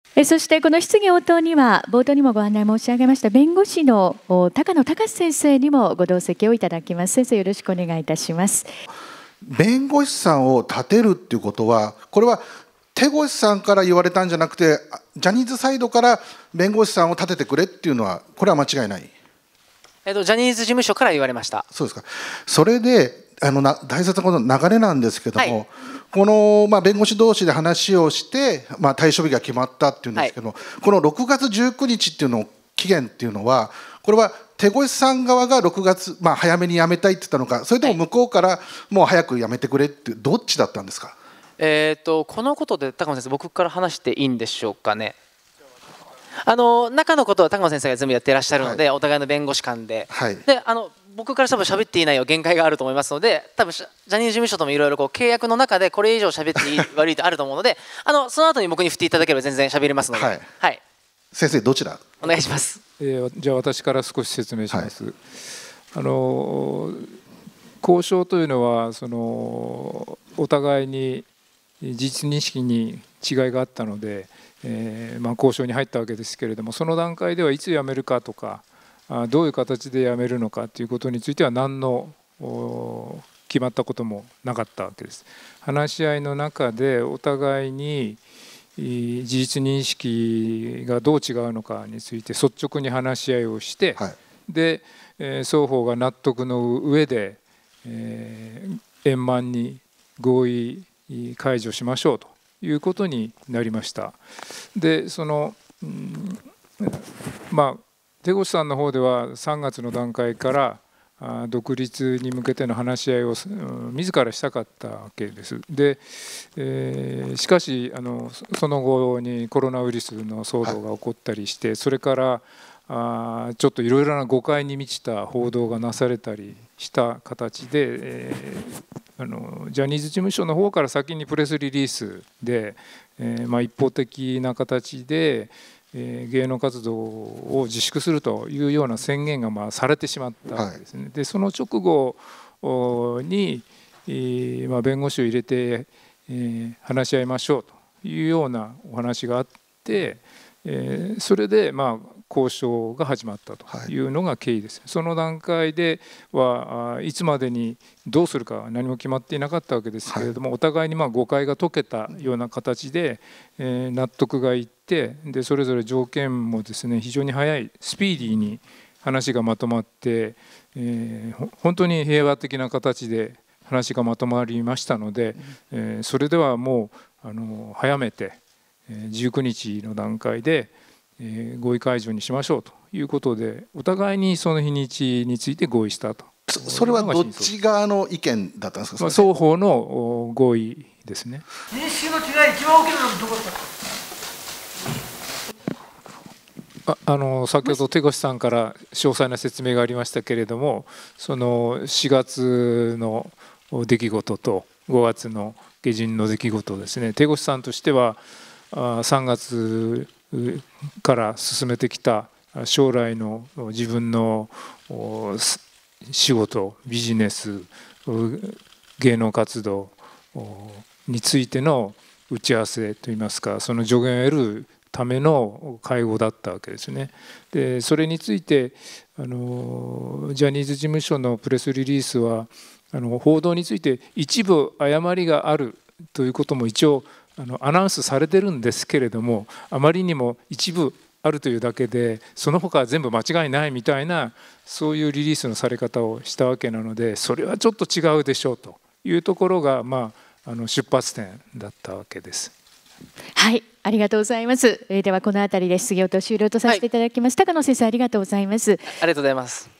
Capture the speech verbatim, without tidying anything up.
えそしてこの質疑応答には冒頭にもご案内申し上げました弁護士の高野隆先生にもご同席をいただきます。先生、よろしくお願いいたします。 弁護士さんを立てるっていうことは、これは手越さんから言われたんじゃなくて、ジャニーズサイドから弁護士さんを立ててくれっていうのは、これは間違いない。 えっと、ジャニーズ事務所から言われました。 そうですか。それであのな大切なこの流れなんですけども、はい、この、まあ、弁護士同士で話をして、まあ、対処日が決まったっていうんですけども、はい、このろくがつじゅうくにちっていうの期限っていうのは、これは手越さん側がろくがつ、まあ、早めに辞めたいって言ったのか、それとも向こうからもう早く辞めてくれってどっちだったんですか。 えー、とこのことで高野先生、僕から話していいんでしょうかね。あの中のことは高野先生が全部やっていらっしゃるので、はい、お互いの弁護士間で、はい、であの僕から多分喋っていい内容限界があると思いますので、多分ジャニーズ事務所ともいろいろ契約の中でこれ以上喋っていい悪いとあると思うので、あのその後に僕に振っていただければ全然喋れますので、はいはい、 先生どちらお願いします。 えー、じゃあ私から少し説明します。はい、あの交渉というのはそのお互いに事実認識に違いがあったので、えーまあ、交渉に入ったわけですけれども、その段階ではいつ辞めるかとか、どういう形で辞めるのかということについては何の決まったこともなかったわけです。話し合いの中でお互いに事実認識がどう違うのかについて率直に話し合いをして、はい、で双方が納得の上で、えー、円満に合意解除しましょうということになりました。でその、うん、まあ手越さんの方ではさんがつの段階から独立に向けての話し合いを自らしたかったわけです。で、えー、しかしあのその後にコロナウイルスの騒動が起こったりして、それからあちょっといろいろな誤解に満ちた報道がなされたりした形で、えー、あのジャニーズ事務所の方から先にプレスリリースで、えーまあ、一方的な形で芸能活動を自粛するというような宣言がまあされてしまったわけですね。はい、でその直後に、まあ、弁護士を入れて話し合いましょうというようなお話があって、それでまあ交渉が始まったというのが経緯です。はい、その段階ではいつまでにどうするかは何も決まっていなかったわけですけれども、はい、お互いにまあ誤解が解けたような形で納得がいって、でそれぞれ条件もですね非常に早いスピーディーに話がまとまって、えー、本当に平和的な形で話がまとまりましたので、えー、それではもうあの早めてじゅうくにちの段階で合意解除にしましょうということで、お互いにその日にちについて合意したと。 それはどっち側の意見だったんですか。 まあ、双方の合意ですね。 認識の違い一番大きなのはどこだったか。ああの先ほど手越さんから詳細な説明がありましたけれども、そのしがつの出来事とごがつの下旬の出来事ですね。手越さんとしてはさんがつから進めてきた将来の自分の仕事、ビジネス、芸能活動についての打ち合わせといいますか、その助言を得るための会合だったわけですね。でそれについてあのジャニーズ事務所のプレスリリースはあの報道について一部誤りがあるということも一応あのアナウンスされてるんですけれども、あまりにも一部あるというだけでその他は全部間違いないみたいな、そういうリリースのされ方をしたわけなので、それはちょっと違うでしょうというところが、まあ、あの出発点だったわけです。 はい、ありがとうございます。えー、ではこのあたりで質疑応答終了とさせていただきます。はい、高野先生、ありがとうございます。 ありがとうございます。